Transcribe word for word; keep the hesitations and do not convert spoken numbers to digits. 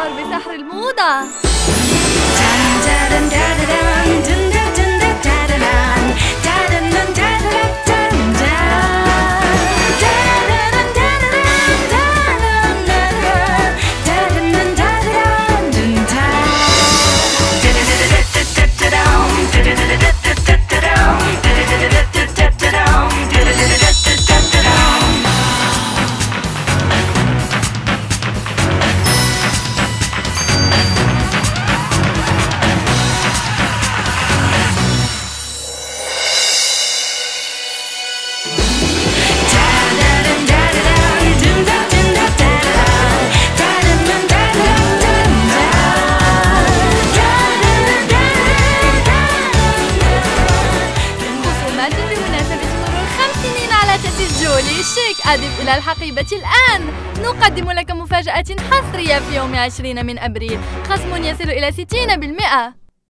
واشعر بسحر الموضة. جولي شيك أضف إلى الحقيبة الآن. نقدم لك مفاجأة حصرية في يوم عشرين من أبريل، خصم يصل إلى ستين بالمئة.